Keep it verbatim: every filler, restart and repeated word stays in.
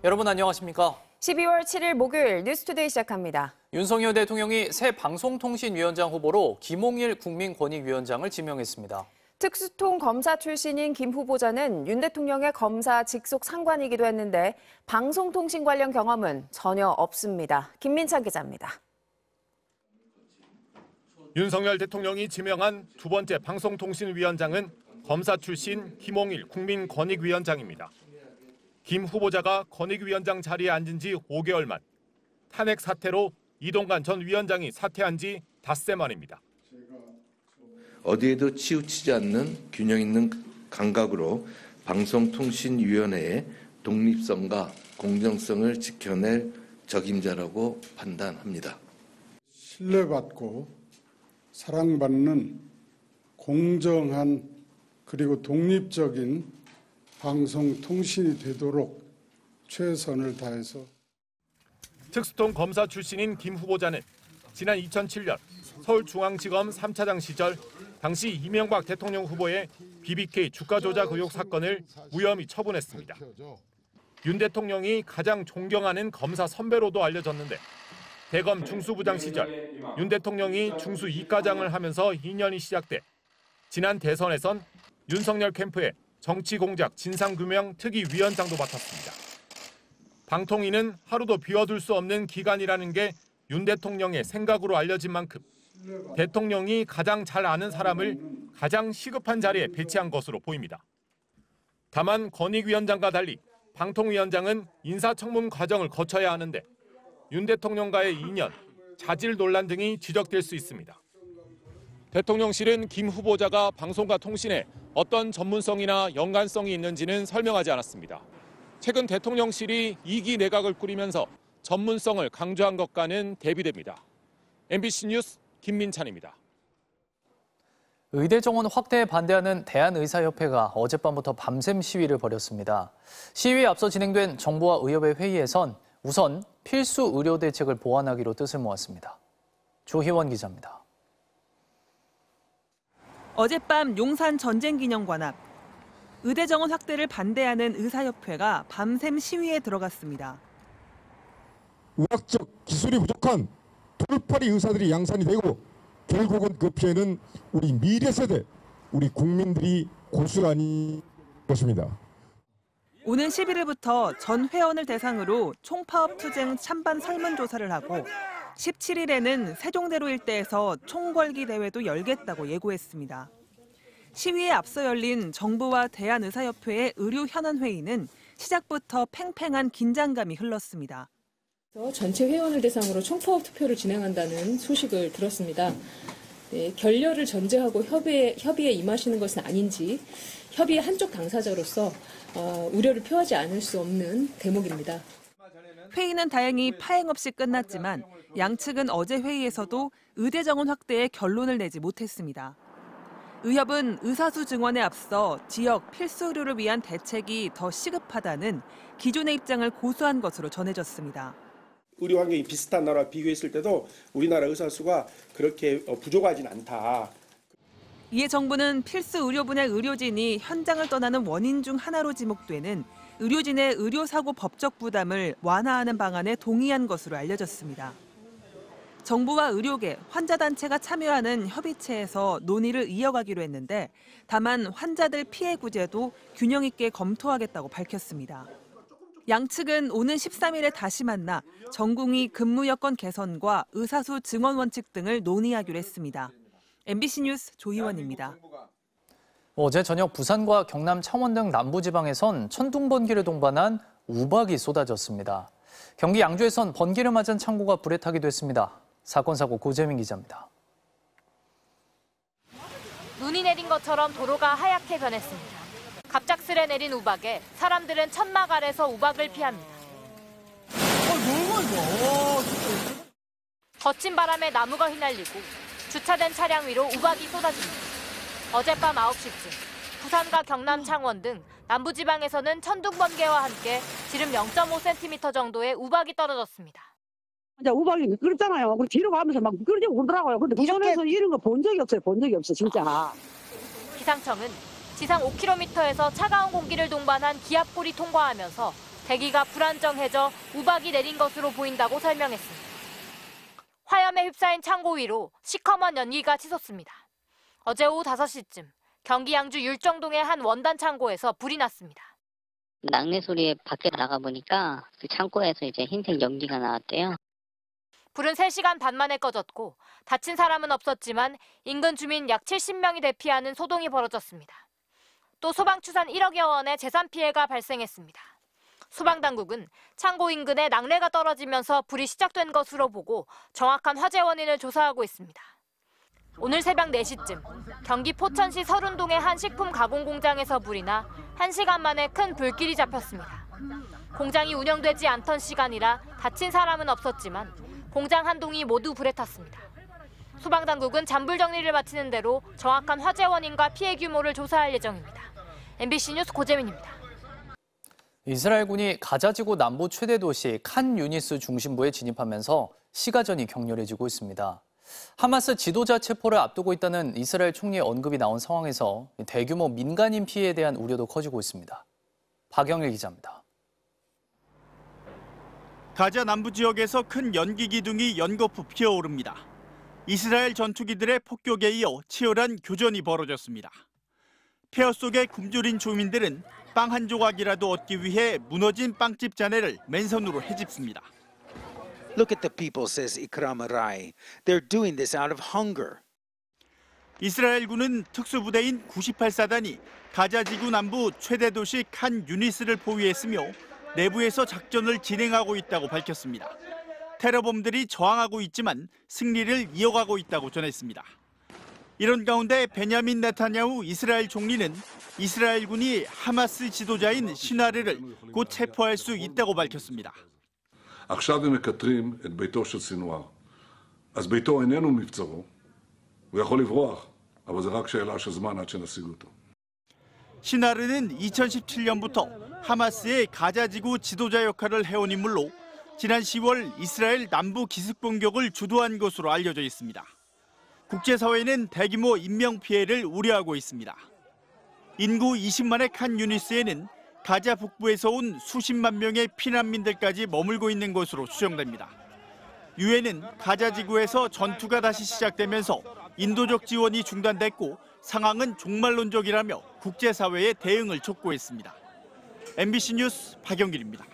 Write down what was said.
여러분 안녕하십니까? 십이월 칠일 목요일 뉴스투데이 시작합니다. 윤석열 대통령이 새 방송통신위원장 후보로 김홍일 국민권익위원장을 지명했습니다. 특수통 검사 출신인 김 후보자는 윤 대통령의 검사 직속 상관이기도 했는데 방송통신 관련 경험은 전혀 없습니다. 김민찬 기자입니다. 윤석열 대통령이 지명한 두 번째 방송통신위원장은 검사 출신 김홍일 국민권익위원장입니다. 김 후보자가 권익위원장 자리에 앉은 지 오 개월 만, 탄핵 사태로 이동관 전 위원장이 사퇴한 지 닷새 만입니다. 어디에도 치우치지 않는 균형 있는 감각으로 방송통신위원회의 독립성과 공정성을 지켜낼 적임자라고 판단합니다. 신뢰받고 사랑받는 공정한 그리고 독립적인 방송통신이 되도록 최선을 다해서. 특수통 검사 출신인 김 후보자는 지난 이천칠 년 서울중앙지검 삼 차장 시절 당시 이명박 대통령 후보의 비비케이 주가 조작 의혹 사건을 무혐의 처분했습니다. 윤 대통령이 가장 존경하는 검사 선배로도 알려졌는데 대검 중수부장 시절 윤 대통령이 중수 이 과장을 하면서 인연이 시작돼 지난 대선에선 윤석열 캠프의 정치공작 진상규명 특위위원장도 맡았습니다. 방통위는 하루도 비워둘 수 없는 기관이라는 게 윤 대통령의 생각으로 알려진 만큼 대통령이 가장 잘 아는 사람을 가장 시급한 자리에 배치한 것으로 보입니다. 다만 권익위원장과 달리 방통위원장은 인사청문 과정을 거쳐야 하는데 윤 대통령과의 인연, 자질 논란 등이 지적될 수 있습니다. 대통령실은 김 후보자가 방송과 통신에 어떤 전문성이나 연관성이 있는지는 설명하지 않았습니다. 최근 대통령실이 이 기 내각을 꾸리면서 전문성을 강조한 것과는 대비됩니다. 엠비씨 뉴스 김민찬입니다. 의대 정원 확대에 반대하는 대한의사협회가 어젯밤부터 밤샘 시위를 벌였습니다. 시위에 앞서 진행된 정부와 의협의 회의에선 우선 필수 의료 대책을 보완하기로 뜻을 모았습니다. 조희원 기자입니다. 어젯밤 용산 전쟁기념관 앞 의대 정원 확대를 반대하는 의사협회가 밤샘 시위에 들어갔습니다. 의학적 기술이 부족한 돌팔이 의사들이 양산이 되고 결국은 그 피해는 우리 미래 세대, 우리 국민들이 고스란히 것입니다. 오는 십일일부터 전 회원을 대상으로 총파업 투쟁 찬반 설문조사를 하고 십칠일에는 세종대로 일대에서 총궐기 대회도 열겠다고 예고했습니다. 시위에 앞서 열린 정부와 대한의사협회의 의료현안회의는 시작부터 팽팽한 긴장감이 흘렀습니다. 전체 회원을 대상으로 총파업 투표를 진행한다는 소식을 들었습니다. 네, 결렬을 전제하고 협의에, 협의에 임하시는 것은 아닌지 협의의 한쪽 당사자로서 어, 우려를 표하지 않을 수 없는 대목입니다. 회의는 다행히 파행 없이 끝났지만 양측은 어제 회의에서도 의대 정원 확대에 결론을 내지 못했습니다. 의협은 의사수 증원에 앞서 지역 필수 의료를 위한 대책이 더 시급하다는 기존의 입장을 고수한 것으로 전해졌습니다. 의료 환경이 비슷한 나라와 비교했을 때도 우리나라 의사 수가 그렇게 부족하진 않다. 이에 정부는 필수 의료 분야 의료진이 현장을 떠나는 원인 중 하나로 지목되는 의료진의 의료사고 법적 부담을 완화하는 방안에 동의한 것으로 알려졌습니다. 정부와 의료계, 환자단체가 참여하는 협의체에서 논의를 이어가기로 했는데 다만 환자들 피해 구제도 균형 있게 검토하겠다고 밝혔습니다. 양측은 오는 십삼일에 다시 만나 전공의 근무 여건 개선과 의사수 증원 원칙 등을 논의하기로 했습니다. 엠비씨 뉴스 조희원입니다. 어제 저녁 부산과 경남 창원 등 남부지방에선 천둥 번개를 동반한 우박이 쏟아졌습니다. 경기 양주에선 번개를 맞은 창고가 불에 타기도 했습니다. 사건 사고 고재민 기자입니다. 눈이 내린 것처럼 도로가 하얗게 변했습니다. 갑작스레 내린 우박에 사람들은 천막 아래서 우박을 피합니다. 거친 바람에 나무가 휘날리고 주차된 차량 위로 우박이 쏟아집니다. 어젯밤 아홉 시쯤 부산과 경남 창원 등 남부지방에서는 천둥 번개와 함께 지름 영 점 오 센티미터 정도의 우박이 떨어졌습니다. 이제 우박이 미끄럽잖아요. 그리고 뒤로 가면서 막 미끄러지고 그러더라고요. 근데 부산에서 이런 거 본 적이 없어요. 본 적이 없어 진짜. 기상청은 지상 오 킬로미터에서 차가운 공기를 동반한 기압골이 통과하면서 대기가 불안정해져 우박이 내린 것으로 보인다고 설명했습니다. 화염에 휩싸인 창고 위로 시커먼 연기가 치솟습니다. 어제 오후 다섯 시쯤 경기 양주 율정동의 한 원단 창고에서 불이 났습니다. 낙뢰 소리에 밖에 나가 보니까 그 창고에서 이제 흰색 연기가 나왔대요. 불은 세 시간 반 만에 꺼졌고 다친 사람은 없었지만 인근 주민 약 칠십 명이 대피하는 소동이 벌어졌습니다. 또 소방추산 일억여 원의 재산 피해가 발생했습니다. 소방당국은 창고 인근에 낙뢰가 떨어지면서 불이 시작된 것으로 보고 정확한 화재 원인을 조사하고 있습니다. 오늘 새벽 네 시쯤 경기 포천시 서른동의 한 식품 가공 공장에서 불이 나 한 시간 만에 큰 불길이 잡혔습니다. 공장이 운영되지 않던 시간이라 다친 사람은 없었지만 공장 한 동이 모두 불에 탔습니다. 소방당국은 잔불 정리를 마치는 대로 정확한 화재 원인과 피해 규모를 조사할 예정입니다. 엠비씨 뉴스 고재민입니다. 이스라엘군이 가자지구 남부 최대 도시 칸 유니스 중심부에 진입하면서 시가전이 격렬해지고 있습니다. 하마스 지도자 체포를 앞두고 있다는 이스라엘 총리의 언급이 나온 상황에서 대규모 민간인 피해에 대한 우려도 커지고 있습니다. 박영일 기자입니다. 가자 남부 지역에서 큰 연기 기둥이 연거푸 피어오릅니다. 이스라엘 전투기들의 폭격에 이어 치열한 교전이 벌어졌습니다. 폐허 속에 굶주린 주민들은 빵 한 조각이라도 얻기 위해 무너진 빵집 잔해를 맨손으로 헤집습니다. Look at the people, says Ikram Arai. They're doing this out of hunger. 이스라엘군은 특수부대인 구십팔 사단이 가자지구 남부 최대 도시 칸 유니스를 포위했으며 내부에서 작전을 진행하고 있다고 밝혔습니다. 테러범들이 저항하고 있지만 승리를 이어가고 있다고 전했습니다. 이런 가운데 베냐민 네타냐후 이스라엘 총리는 이스라엘군이 하마스 지도자인 시나르를 곧 체포할 수 있다고 밝혔습니다. עכשיו הם מקטרים את ביתו של סינואר. אז ביתו איננו מבצרו. הוא יכול לברוח, אבל זה רק שאלה של זמן עד שנשיג אותו. 시나르는 이천십칠 년부터 하마스의 가자지구 지도자 역할을 해온 인물로 지난 시월 이스라엘 남부 기습 공격을 주도한 것으로 알려져 있습니다. 국제사회는 대규모 인명피해를 우려하고 있습니다. 인구 이십만의 칸 유니스에는 가자 북부에서 온 수십만 명의 피난민들까지 머물고 있는 것으로 추정됩니다. 유엔은 가자 지구에서 전투가 다시 시작되면서 인도적 지원이 중단됐고 상황은 종말론적이라며 국제사회의 대응을 촉구했습니다. 엠비씨 뉴스 박영길입니다.